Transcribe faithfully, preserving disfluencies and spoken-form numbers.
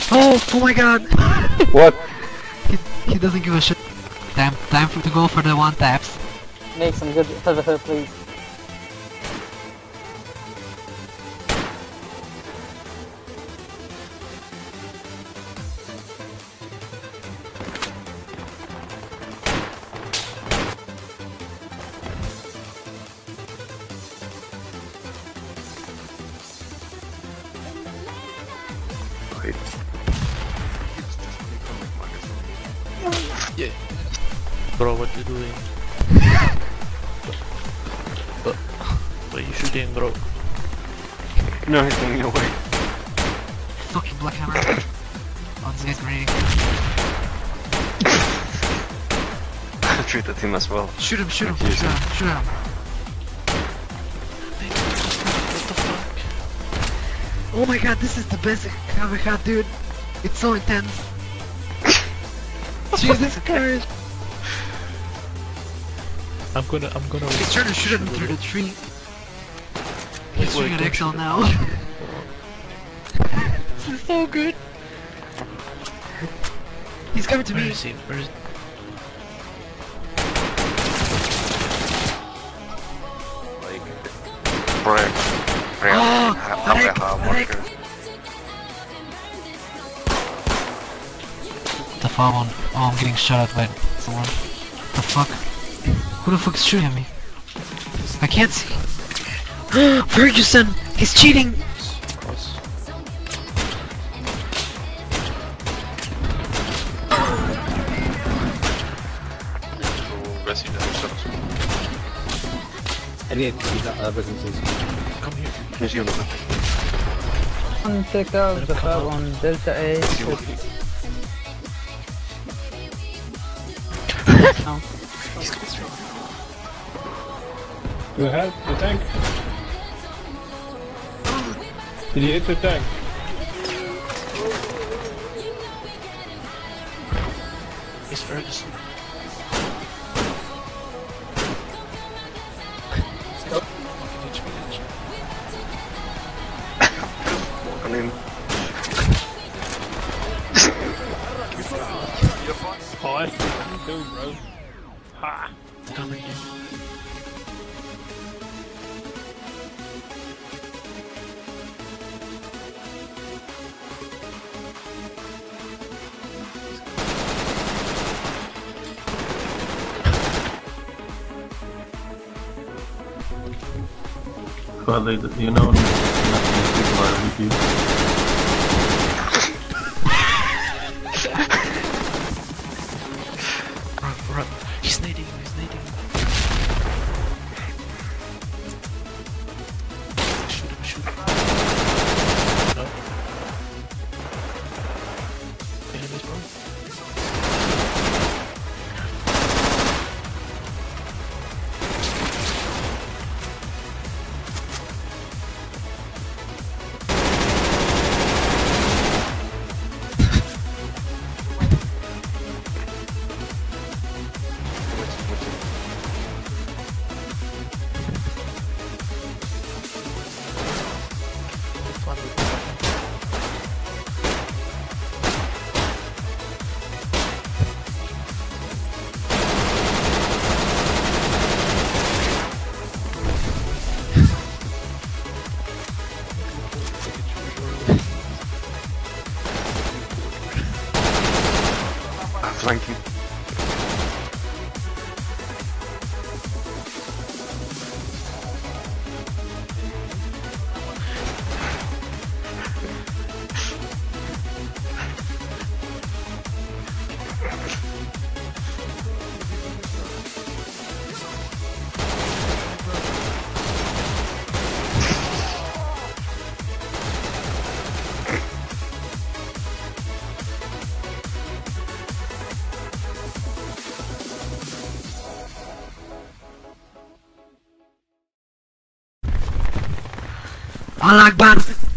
Oh, oh my god! What? he, he doesn't give a shit. Time, time for to go for the one taps. Make some good for the hood, please. Wait. Yeah. Bro, what you doing? But, what you shooting, bro? No, he's going away. Fucking Black Hammer. On the grenade. I treated him as well. Shoot him, shoot him, Thank you, shoot him, shoot him. What the fuck? Oh my god, this is the best I've had, dude. It's so intense. Jesus Christ. I'm gonna, I'm gonna. He's trying to shoot him through the tree. Wait, He's wait, shooting at don't X L shoot now. him. This is so good. He's coming to Where me. is he? Where is? Like, Brian. Brian. Oh, ha- Rick, ha- Rick. marker. The far one. Oh, I'm getting shot at by someone. The fuck? Who the fuck is shooting at me? I can't see. Ferguson! He's cheating! Cross. I need these uh, businesses. Come here. Here's you, look. One take out the fat one, Delta A. No. You help the tank? Did you hit the tank? It's Ferguson. Walk on him. Hi. What you doing, bro? Ha! Coming in. Well, they, you know, not many people are with you. Run, run. He's nading, he's nading. Shoot him, shoot him. No. Enemies, bro. Fun with that. I'm flanking. Allah Akbar!